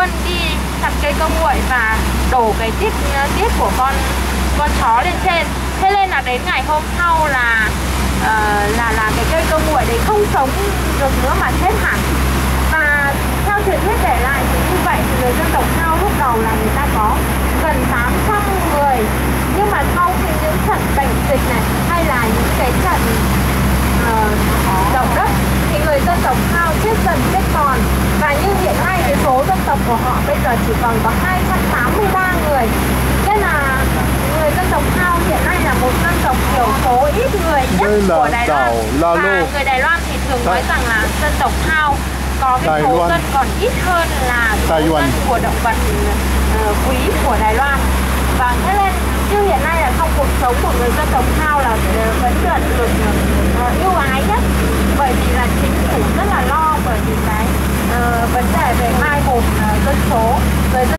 luôn đi chặt cây cơ nguội và đổ cái tiết của con chó lên trên. Thế nên là đến ngày hôm sau là cái cây cơ nguội đấy không sống được nữa mà chết hẳn. Và theo truyền thuyết để lại thì như vậy thì người dân tộc Thao lúc đầu là người ta có gần 800 người, nhưng mà sau khi những trận bệnh dịch này hay là những cái trận động đất thì người dân tộc Thao chết dần chết còn, và như hiện nay cái số dân tộc của họ bây giờ chỉ còn có 283 người. Nên là người dân tộc Thao hiện nay là một dân tộc thiểu số ít người nhất của Đài Loan. Và người Đài Loan thì thường nói rằng là dân tộc Thao có cái số dân còn ít hơn là số dân của động vật quý của Đài Loan. Và thế nên như hiện nay là trong cuộc sống của người dân tộc Thao là vẫn được ưu ái nhất, bởi vì là chính phủ rất là lo bởi vì cái vấn đề về mai một dân số.